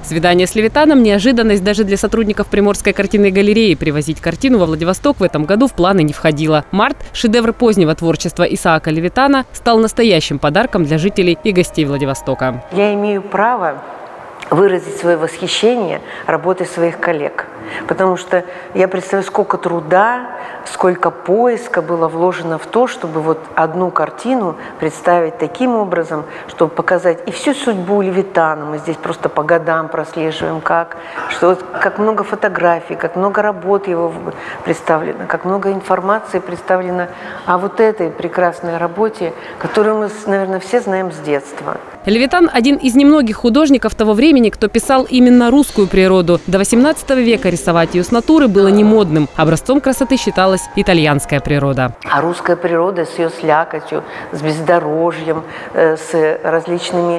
Свидание с Левитаном – неожиданность даже для сотрудников Приморской картинной галереи. Привозить картину во Владивосток в этом году в планы не входило. «Март» – шедевр позднего творчества Исаака Левитана, стал настоящим подарком для жителей и гостей Владивостока. Я имею право выразить свое восхищение работой своих коллег. Потому что я представляю, сколько труда, сколько поиска было вложено в то, чтобы вот одну картину представить таким образом, чтобы показать и всю судьбу Левитана. Мы здесь просто по годам прослеживаем, как много фотографий, как много работ его представлено, как много информации представлено о вот этой прекрасной работе, которую мы, наверное, все знаем с детства. Левитан – один из немногих художников того времени, кто писал именно русскую природу. До 18 века рисовать ее с натуры было не модным. Образцом красоты считалась итальянская природа. А русская природа с ее слякотью, с бездорожьем, с различными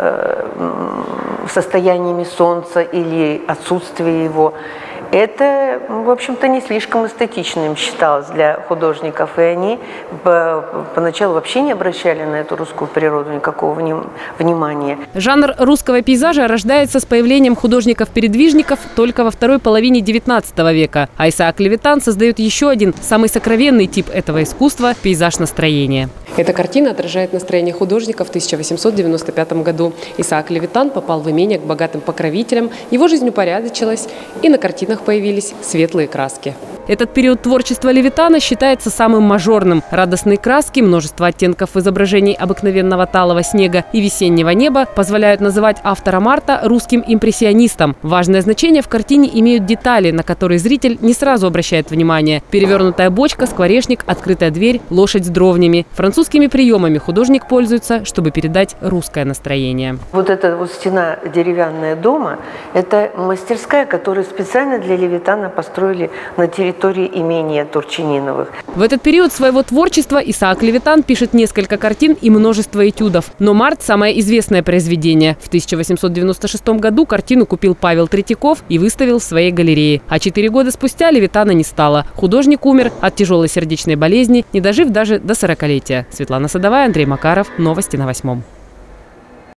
состояниями солнца или отсутствия его, это, в общем-то, не слишком эстетичным считалось для художников. И они поначалу вообще не обращали на эту русскую природу никакого внимания. Жанр русского пейзажа рождается с появлением художников-передвижников только во второй половине 19 века. А Исаак Левитан создает еще один, самый сокровенный тип этого искусства – пейзаж настроения. Эта картина отражает настроение художника в 1895 году. Исаак Левитан попал в имение к богатым покровителям, его жизнь упорядочилась, и на картинах появились светлые краски. Этот период творчества Левитана считается самым мажорным. Радостные краски, множество оттенков изображений обыкновенного талого снега и весеннего неба позволяют называть автора «Марта» русским импрессионистом. Важное значение в картине имеют детали, на которые зритель не сразу обращает внимание. Перевернутая бочка, скворечник, открытая дверь, лошадь с дровнями. Французскими приемами художник пользуется, чтобы передать русское настроение. Вот эта вот стена деревянная дома – это мастерская, которую специально для Левитана построили на территории имения Турчининовых. В этот период своего творчества Исаак Левитан пишет несколько картин и множество этюдов. Но «Март» – самое известное произведение. В 1896 году картину купил Павел Третьяков и выставил в своей галерее. А 4 года спустя Левитана не стало. Художник умер от тяжелой сердечной болезни, не дожив даже до 40-летия. Светлана Садовая, Андрей Макаров. Новости на 8.